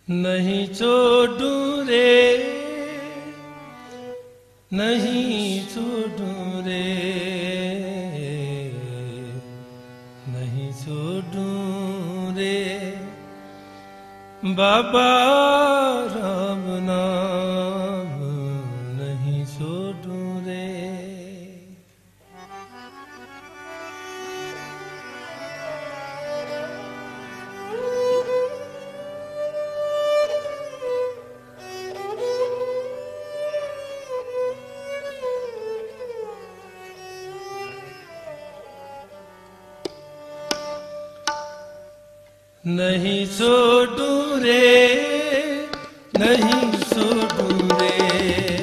नहीं छोड़ूं रे, नहीं छोड़ूं रे, नहीं छोड़ूं रे बाबा राम नाम नहीं छोड़ूं रे। नहीं छोड़ूं रे, नहीं छोड़ूं रे,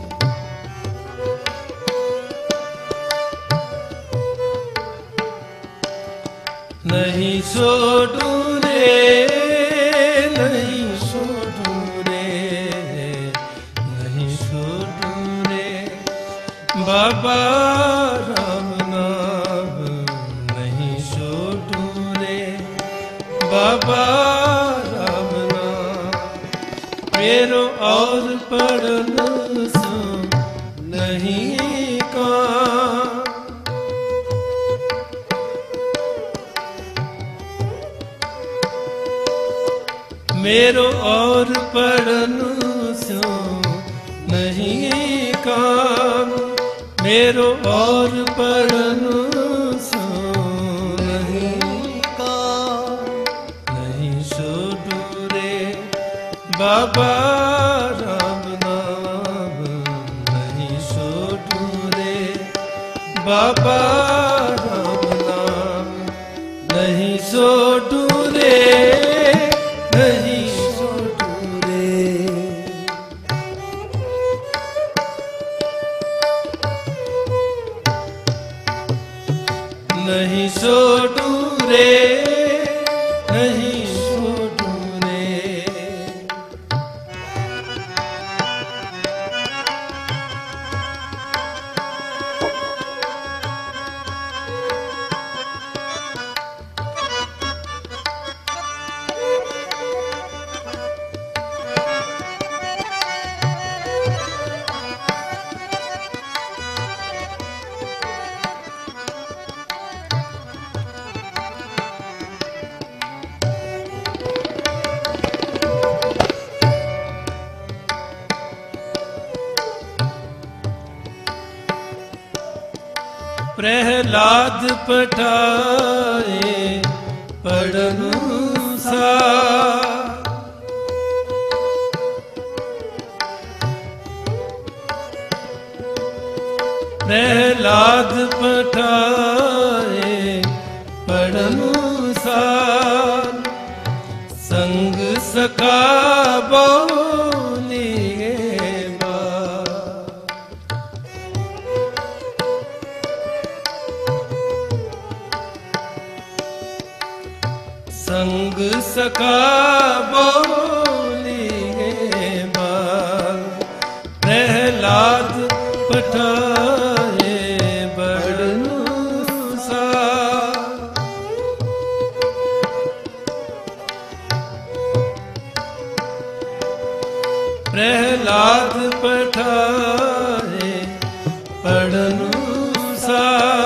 नहीं छोड़ूं रे, नहीं छोड़ूं रे, नहीं छोड़ूं रे बाबा राम नाम नहीं छोड़ूं रे बाबा राम नाम। मेरो और पढ़न सो नहीं काम, मेरो और पढ़न सो नहीं काम, मेरो और पढ़न सो नहीं काम। नहीं छोड़ूं रे बाबा राम नाम नहीं छोड़ूं रे बाबा राम नाम नहीं छोड़ूं रे, नहीं छोड़ूं रे। नहीं छोड़ूं रे, नहीं छोड़ूं रे। प्रहलाद पठाए पढ़नु सा, प्रहलाद पठाए पढ़नु सा, संग सखा बोली संग सखा बोली बाल। प्रहलाद पठाए पढ़नु सा, प्रहलाद पठाए पढ़नु सा,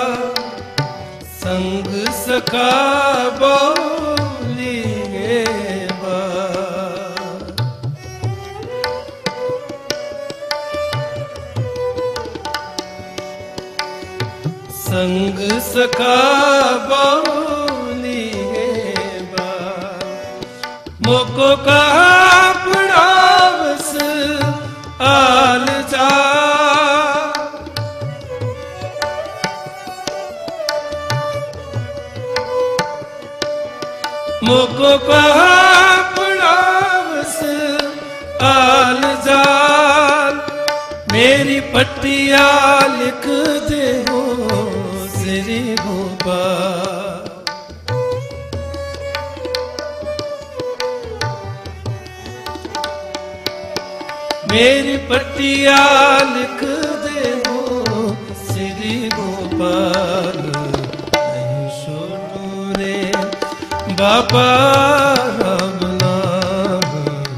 संग सखा संग सखा बोली बा। मोको कहा पड़ावस आल जा, मोको कहा पड़ावस आल जाल। मेरी पट्टिया लिख दे हो श्री गोपाल। मेरी पट्टिया लिख दे हो श्री गोपाल। नहीं छोड़ूं रे बाबा राम नाम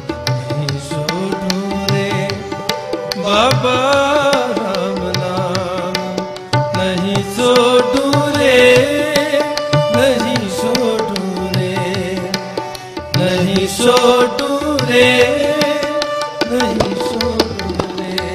छोड़ू रे, नहीं छोड़ू रे।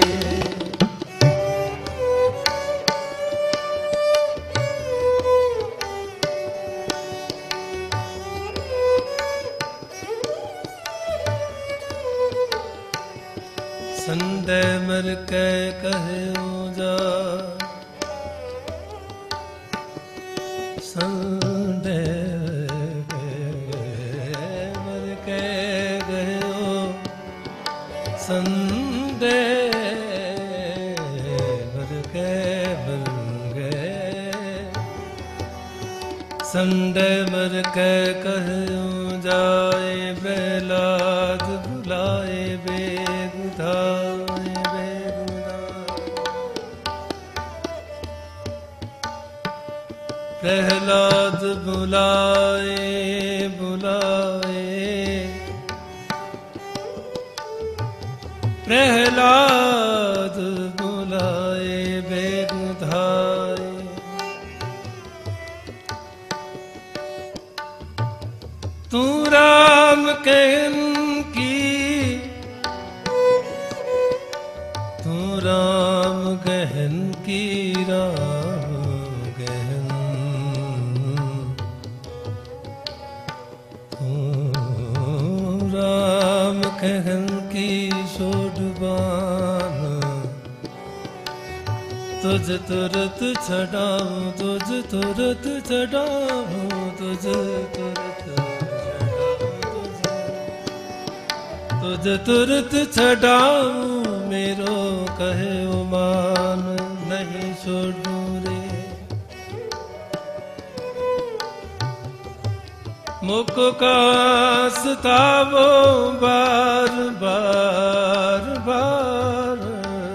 संडे मर के कहूँ जा, संडे मर के गयो, संडे मर के मर गए, संडे मर के कहूँ जाए बेलाद बुलाए बेगुधाए बेगुधा। प्रहलाद बुलाए बुलाए, प्रहलाद बुलाए बेगुधाए। तू राम कहन की, तू राम गहन की, राम गहन, तू राम गहन की सोडबान। तुझ तुरत छड़ाऊं, तुझ तुरत छड़ाऊं, तुझ तुरत, तुझ तुरत छड़ाऊं, मेरो कहे मान, नहीं छोड़ू रे। मुख का सतावो बार बार बार,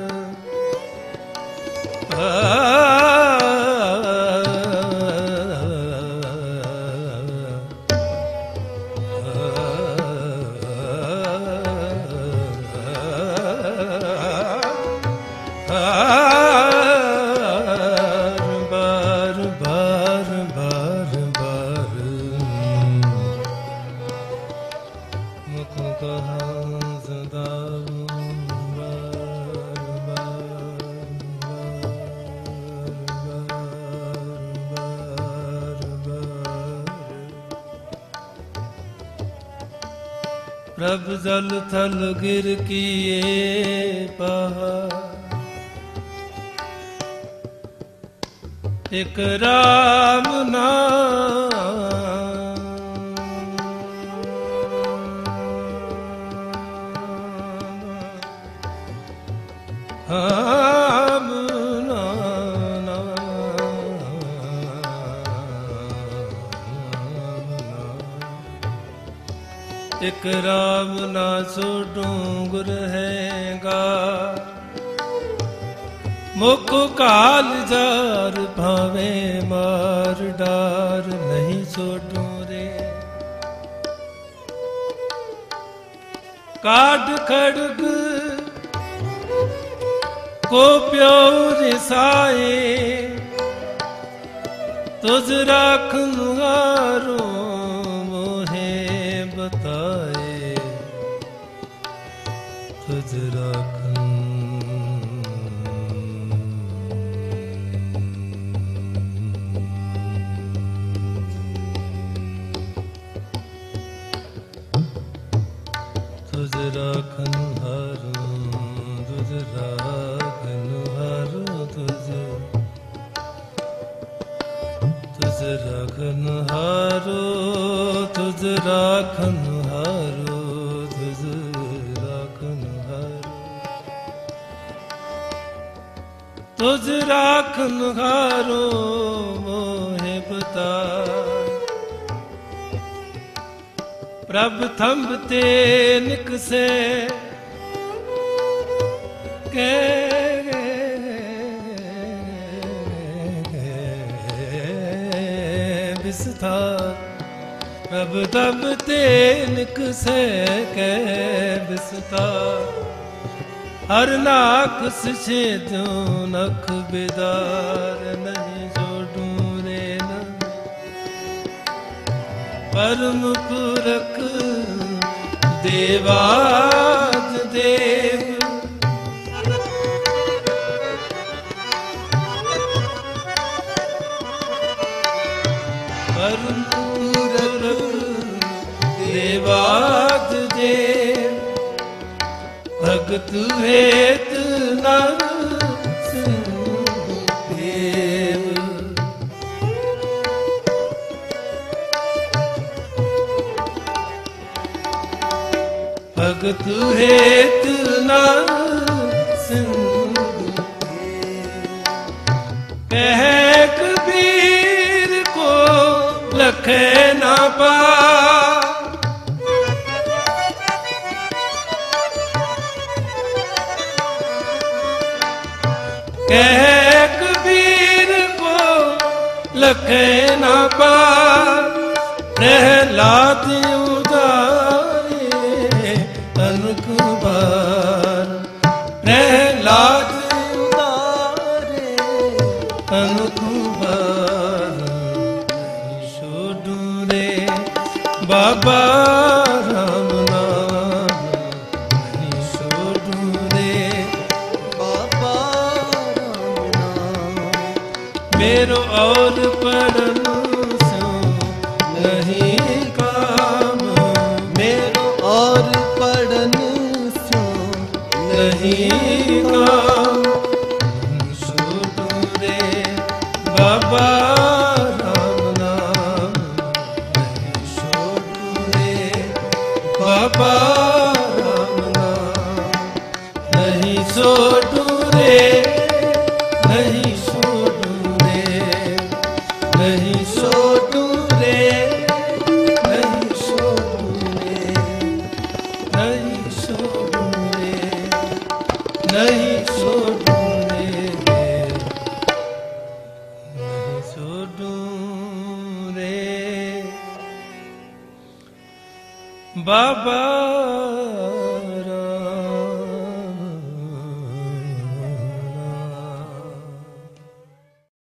प्रभ जल थल गिर किए पहाड़, एक राम नाम, राम नाम, एक राम ना छोड़ू गुर हैगा, मुख काल जार भावे मार डार, नहीं छोड़ू रे। काट खड़ग को प्योर साए, तुझ राखन हारो मोहे बताए, तुझ राखन तुझ राखन हारो, तुझ राखन हारो, तुझ राखन हारो, तुझ राखन हारो, तुझ राखन हारो, तुझ राखन हारो मोहे बता। प्रभ थंब ते निकसे के बिस्तार, प्रभ थंब ते निकसे के बिस्तार, हर नाक से जो नख बेदार, नहीं जोड़ू रे न परम पुरख देवाद देव देवाद देव भगत हेत नर देव भगत हेत नर कह कबीर को लखे न पा कह कबीर को लखे न पा प्रहलाद उदारे अनक बार प्रहलाद उदारे अनक बार छोड़ू रे बाबा राम नाम नहीं छोड़ू रे बाबा राम नाम मेरो और पढ़न सो नहीं काम मेरो और पढ़न सो नहीं काम छोड़ू रे बाबा राम नाम नहीं छोड़ू रे बाबा राम नाम नहीं छोड़ू रे नहीं छोड़ू रे नहीं छोड़ू रे नहीं छोड़ू रे नहीं छोड़ू रे नहीं छोड़ू रे नहीं छोड़ू रे बाबा